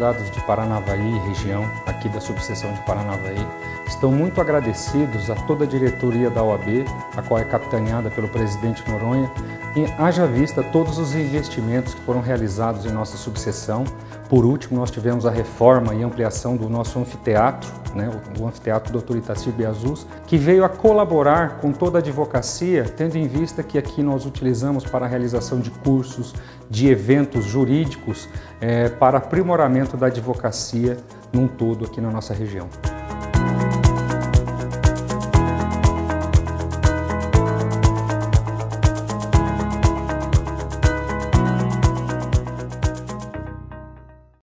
advogados de Paranavaí, região aqui da subseção de Paranavaí, estão muito agradecidos a toda a diretoria da OAB, a qual é capitaneada pelo presidente Noronha, e haja vista todos os investimentos que foram realizados em nossa subseção. Por último, nós tivemos a reforma e ampliação do nosso anfiteatro, o anfiteatro Dr. Itacir Biazus, que veio a colaborar com toda a advocacia, tendo em vista que aqui nós utilizamos para a realização de cursos, de eventos jurídicos, para aprimoramento da advocacia num todo aqui na nossa região.